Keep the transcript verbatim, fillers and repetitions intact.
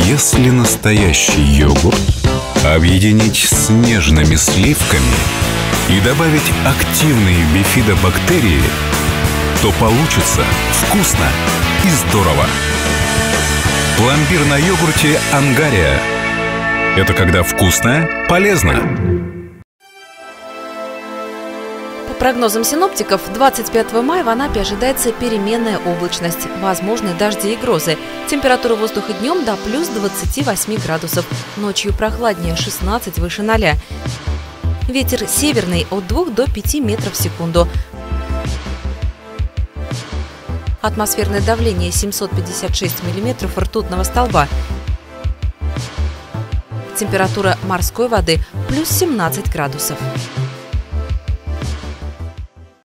Если настоящий йогурт объединить с нежными сливками и добавить активные бифидобактерии, то получится вкусно и здорово. Пломбир на йогурте Ангария. Это когда вкусно, полезно. По прогнозам синоптиков, двадцать пятого мая в Анапе ожидается переменная облачность, возможны дожди и грозы. Температура воздуха днем до плюс двадцати восьми градусов, ночью прохладнее, шестнадцать выше ноля. Ветер северный от двух до пяти метров в секунду. Атмосферное давление семьсот пятьдесят шесть миллиметров ртутного столба. Температура морской воды плюс семнадцать градусов.